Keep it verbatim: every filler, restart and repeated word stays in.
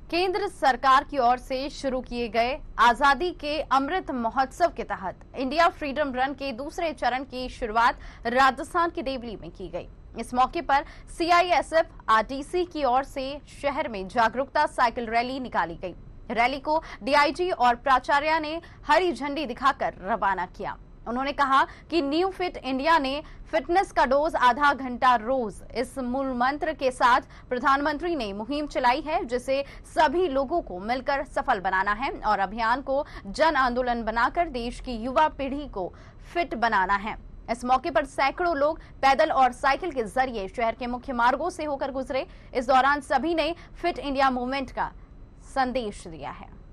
केंद्र सरकार की ओर से शुरू किए गए आजादी के अमृत महोत्सव के तहत इंडिया फ्रीडम रन के दूसरे चरण की शुरुआत राजस्थान के देवली में की गई। इस मौके पर सीआईएसएफ आरटीसी की ओर से शहर में जागरूकता साइकिल रैली निकाली गई। रैली को डीआईजी और प्राचार्य ने हरी झंडी दिखाकर रवाना किया। उन्होंने कहा कि न्यू फिट इंडिया ने फिटनेस का डोज आधा घंटा रोज इस मूल मंत्र के साथ प्रधानमंत्री ने मुहिम चलाई है, जिसे सभी लोगों को मिलकर सफल बनाना है और अभियान को जन आंदोलन बनाकर देश की युवा पीढ़ी को फिट बनाना है। इस मौके पर सैकड़ों लोग पैदल और साइकिल के जरिए शहर के मुख्य मार्गों से होकर गुजरे। इस दौरान सभी ने फिट इंडिया मूवमेंट का संदेश दिया है।